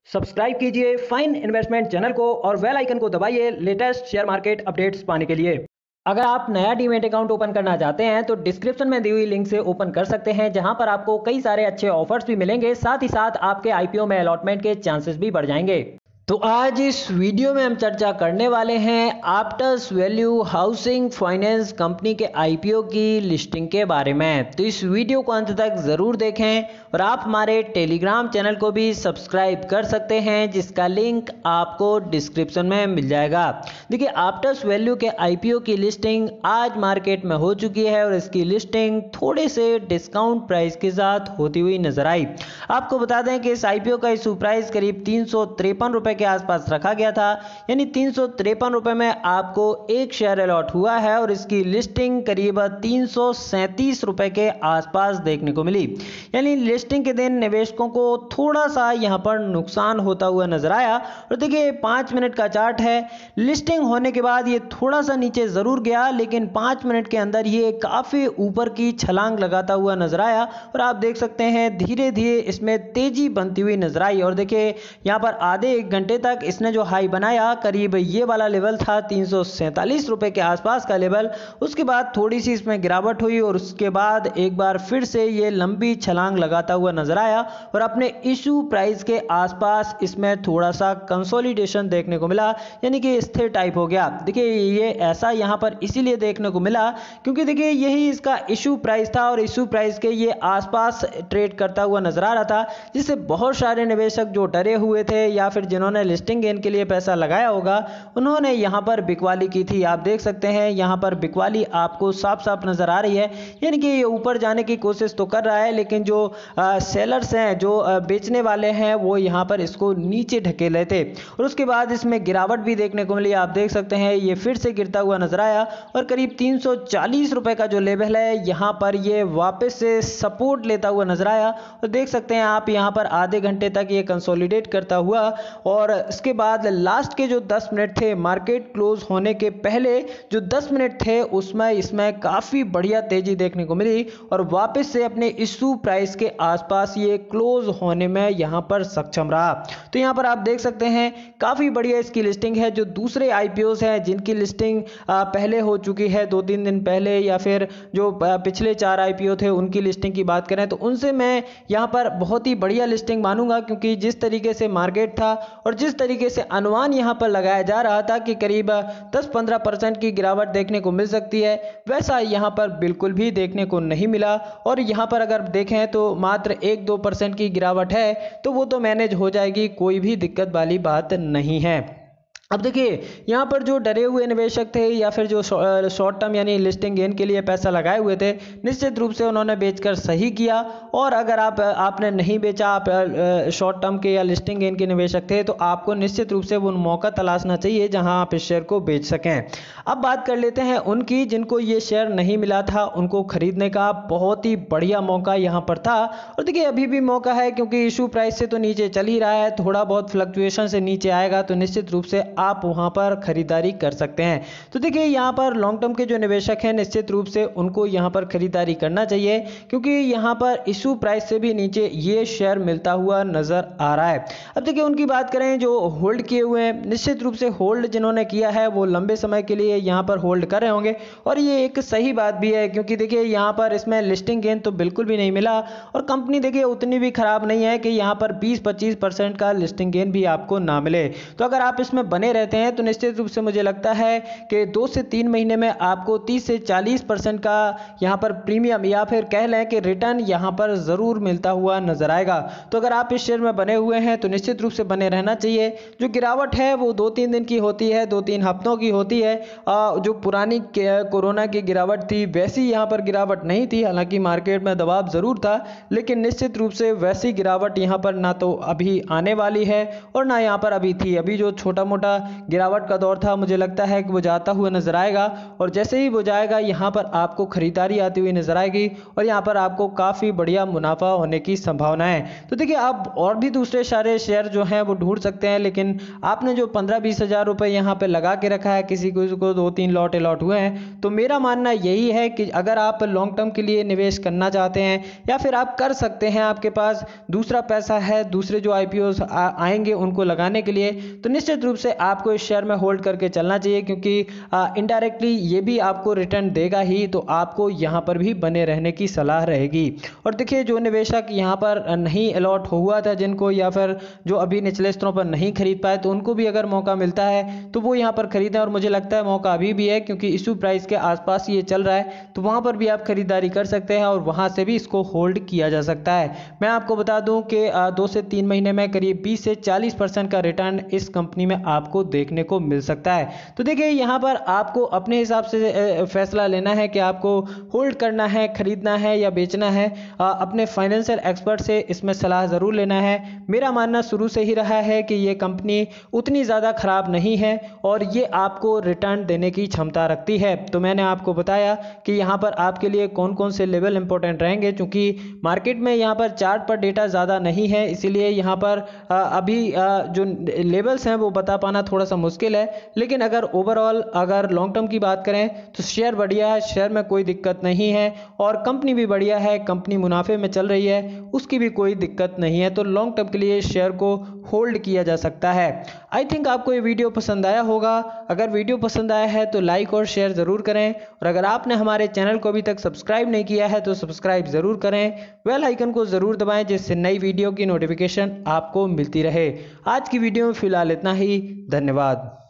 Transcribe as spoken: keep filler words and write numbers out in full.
Subscribe कीजिए fine investment channel को और बेल आइकन को दबाइए लेटेस्ट शेयर मार्केट अपडेट्स पाने के लिए। अगर आप नया डीमैट अकाउंट ओपन करना चाहते हैं तो डिस्क्रिप्शन में दी हुई लिंक से ओपन कर सकते हैं, जहां पर आपको कई सारे अच्छे ऑफर्स भी मिलेंगे, साथ ही साथ आपके आईपीओ में अलॉटमेंट के चांसेस भी बढ़ जाएंगे। तो आज इस वीडियो में हम चर्चा करने वाले हैं Aptus value housing finance company के आईपीओ की लिस्टिंग के बारे में। तो इस वीडियो को अंत तक ज़रूर देखें और आप हमारे टेलीग्राम चैनल को भी सब्सक्राइब कर सकते हैं, जिसका लिंक आपको डिस्क्रिप्शन में मिल जाएगा। देखिए, आप्टस वैल्यू के आईपीओ की लिस्टिंग आज मार्केट में हो चुकी है और इसकी लिस्टिंग थोड़े से डिस्काउंट प्राइस के साथ होती हुई नजर आई। आपको बता दें कि इस आईपीओ का इशू प्राइस करीब तीन सौ तिरपन रुपए के आसपास रखा गया था, यानी तीन सौ तिरपन रुपए में आपको एक शेयर अलॉट हुआ है और इसकी लिस्टिंग करीब तीन सौ सैंतीस रुपए के आसपास देखने को मिली। यानी लिस्टिंग के दिन निवेशकों को थोड़ा सा यहां पर नुकसान होता हुआ नजर आया। और देखिए, पांच मिनट का चार्ट है, लिस्टिंग होने के बाद ये थोड़ा सा नीचे जरूर गया, लेकिन पांच मिनट के अंदर ये काफी ऊपर की छलांग लगाता हुआ नजर आया और आप देख सकते हैं धीरे धीरे इसमें तेजी बनती हुई नजर आई। और देखिए, यहां पर आधे एक घंटे तक इसने जो हाई बनाया, करीब ये वाला लेवल था तीन सौ सैंतालीस रुपए के आसपास का लेवल। उसके बाद थोड़ी सी इसमें गिरावट हुई और उसके बाद एक बार फिर से ये लंबी छलांग लगाता हुआ नजर आया और अपने इशू प्राइस के आसपास इसमें थोड़ा सा कंसोलिडेशन देखने को मिला, यानी कि स्थिर टाइप हो गया। देखिए, ये ऐसा यहां पर इसीलिए देखने को मिला क्योंकि देखिए यही इसका इशू प्राइस था और इशू प्राइस के ये आसपास ट्रेड करता हुआ नजर आ रहा था, जिससे बहुत सारे निवेशक जो डरे हुए थे या फिर जिन्होंने लिस्टिंग गेन के लिए पैसा लगाया होगा, उन्होंने यहां पर बिकवाली की थी। आप देख सकते हैं यहां पर बिकवाली आपको साफ साफ नजर आ रही है, यानी कि ये ऊपर जाने की कोशिश तो कर रहा है, लेकिन जो आ, सेलर्स हैं, जो आ, बेचने वाले हैं, वो यहां पर इसको नीचे ढकेले थे और उसके बाद इसमें गिरावट भी देखने को मिली। आप देख सकते हैं ये फिर से गिरता हुआ नजर आया और करीब तीन सौ चालीस रुपए का जो लेवल है, यहां पर ये वापस से सपोर्ट लेता हुआ नजर आया और देख सकते हैं आप यहां पर आधे घंटे तक ये कंसोलिडेट करता हुआ और इसके बाद लास्ट के जो दस मिनट थे, मार्केट क्लोज होने के पहले जो दस मिनट थे, उसमें इसमें काफी बढ़िया तेजी देखने को मिली और वापस से अपने इशू प्राइस के आसपास ये क्लोज होने में यहां पर सक्षम रहा। तो यहां पर आप देख सकते हैं काफी बढ़िया इसकी लिस्टिंग है। जो दूसरे आईपीओस हैं जिनकी लिस्टिंग पहले हो चुकी है दो तीन दिन पहले, या फिर जो पिछले चार आईपीओ थे उनकी लिस्टिंग की बात करें तो उनसे मैं यहां पर बहुत ही बढ़िया लिस्टिंग मानूंगा, क्योंकि जिस तरीके से मार्केट था और जिस तरीके से अनुमान यहां पर लगाया जा रहा था कि करीब दस पंद्रह परसेंट की गिरावट देखने को मिल सकती है, वैसा यहां पर बिल्कुल भी देखने को नहीं मिला। और यहां पर अगर देखें तो मात्र एक दो परसेंट की गिरावट है, तो वो तो मैनेज हो जाएगी, कोई भी दिक्कत वाली बात नहीं है। अब देखिए, यहाँ पर जो डरे हुए निवेशक थे या फिर जो शॉर्ट टर्म यानी लिस्टिंग गेन के लिए पैसा लगाए हुए थे, निश्चित रूप से उन्होंने बेचकर सही किया। और अगर आप आपने नहीं बेचा, आप शॉर्ट टर्म के या लिस्टिंग गेन के निवेशक थे, तो आपको निश्चित रूप से वो मौका तलाशना चाहिए जहां आप इस शेयर को बेच सकें। अब बात कर लेते हैं उनकी जिनको ये शेयर नहीं मिला था, उनको खरीदने का बहुत ही बढ़िया मौका यहाँ पर था। और देखिए, अभी भी मौका है, क्योंकि इशू प्राइस से तो नीचे चल ही रहा है, थोड़ा बहुत फ्लक्चुएशन से नीचे आएगा तो निश्चित रूप से आप वहां पर खरीदारी कर सकते हैं। तो देखिए, यहां पर लॉन्ग टर्म के जो निवेशक हैं, निश्चित रूप से उनको यहां पर खरीदारी करना चाहिए, क्योंकि यहां पर इशू प्राइस से भी नीचे ये शेयर मिलता हुआ नजर आ रहा है। अब देखिए, उनकी बात करें जो होल्ड किए हुए हैं, निश्चित रूप से होल्ड जिन्होंने किया है वो लंबे समय के लिए यहां पर होल्ड कर रहे होंगे और ये एक सही बात भी है, क्योंकि देखिए यहां पर इसमें लिस्टिंग गेन तो बिल्कुल भी नहीं मिला और कंपनी देखिए उतनी भी खराब नहीं है कि यहां पर बीस पच्चीस परसेंट का लिस्टिंग गेन भी आपको ना मिले। तो अगर आप इसमें बने रहते हैं तो निश्चित रूप से मुझे लगता है कि दो से तीन महीने में आपको तीस से चालीस परसेंट का यहां पर प्रीमियम या फिर कह लें कि रिटर्न यहां पर जरूर मिलता हुआ नजर आएगा। तो अगर आप इस शेयर में बने हुए हैं तो निश्चित रूप से बने रहना चाहिए। जो गिरावट है वो दो तीन दिन की होती है, दो तीन हफ्तों की होती है। जो पुरानी कोरोना की गिरावट थी वैसी यहां पर गिरावट नहीं थी, हालांकि मार्केट में दबाव जरूर था, लेकिन निश्चित रूप से वैसी गिरावट यहां पर ना तो अभी आने वाली है और ना यहां पर अभी थी। अभी जो छोटा मोटा गिरावट का दौर था, मुझे लगता है कि वो जाता हुआ नजर आएगा और जैसे ही वो जाएगा यहाँ पर आपको खरीदारी आती हुई नजर आएगी और यहाँ पर आपको काफ़ी बढ़िया मुनाफा होने की संभावना है। तो देखिए आप और भी दूसरे सारे शेयर जो हैं वो ढूंढ सकते हैं, लेकिन आपने जो पंद्रह बीस हज़ार रुपये यहाँ पे लगा के रखा है, किसी को दो तीन लॉट अलॉट हुए हैं, तो मेरा मानना यही है कि अगर आप लॉन्ग टर्म के लिए निवेश करना चाहते हैं या फिर आप कर सकते हैं, आपके पास दूसरा पैसा है, दूसरे जो आईपीओ आएंगे उनको लगाने के लिए, तो निश्चित रूप से आपको इस शेयर में होल्ड करके चलना चाहिए, क्योंकि इनडायरेक्टली ये भी आपको रिटर्न देगा ही, तो आपको यहाँ पर भी बने रहने की सलाह रहेगी। और देखिए जो निवेशक यहाँ पर नहीं अलॉट हुआ था जिनको, या फिर जो अभी निचले स्तरों पर नहीं खरीद पाए, तो उनको भी अगर मौका मिलता है तो वो यहाँ पर खरीदें। और मुझे लगता है मौका अभी भी है, क्योंकि इशू प्राइस के आसपास ये चल रहा है, तो वहाँ पर भी आप खरीदारी कर सकते हैं और वहाँ से भी इसको होल्ड किया जा सकता है। मैं आपको बता दूं कि दो से तीन महीने में करीब बीस से चालीस परसेंट का रिटर्न इस कंपनी में आपको देखने को मिल सकता है। तो देखिए यहाँ पर आपको अपने हिसाब से फैसला लेना है कि आपको होल्ड करना है, खरीदना है या बेचना है। अपने फाइनेंशियल एक्सपर्ट से इसमें सलाह ज़रूर लेना है। मेरा मानना शुरू से ही रहा है कि ये कंपनी उतनी ज़्यादा ख़राब नहीं है और ये आपको रिटर्न देने की क्षमता रखती है। तो मैंने आपको बताया कि यहाँ पर आपके लिए कौन कौन से लेवल इंपॉर्टेंट रहेंगे, क्योंकि मार्केट में यहाँ पर चार्ट पर डेटा ज़्यादा नहीं है, इसीलिए यहाँ पर आ, अभी आ, जो लेवल्स हैं वो बता पाना थोड़ा सा मुश्किल है। लेकिन अगर ओवरऑल अगर लॉन्ग टर्म की बात करें तो शेयर बढ़िया है, शेयर में कोई दिक्कत नहीं है और कंपनी भी बढ़िया है, कंपनी मुनाफे में चल रही है, उसकी भी कोई दिक्कत नहीं है। तो लॉन्ग टर्म के लिए शेयर को होल्ड किया जा सकता है। आई थिंक आपको ये वीडियो पसंद आया होगा। अगर वीडियो पसंद आया है तो लाइक और शेयर ज़रूर करें और अगर आपने हमारे चैनल को अभी तक सब्सक्राइब नहीं किया है तो सब्सक्राइब ज़रूर करें, बेल आइकन को ज़रूर दबाएं जिससे नई वीडियो की नोटिफिकेशन आपको मिलती रहे। आज की वीडियो में फिलहाल इतना ही, धन्यवाद।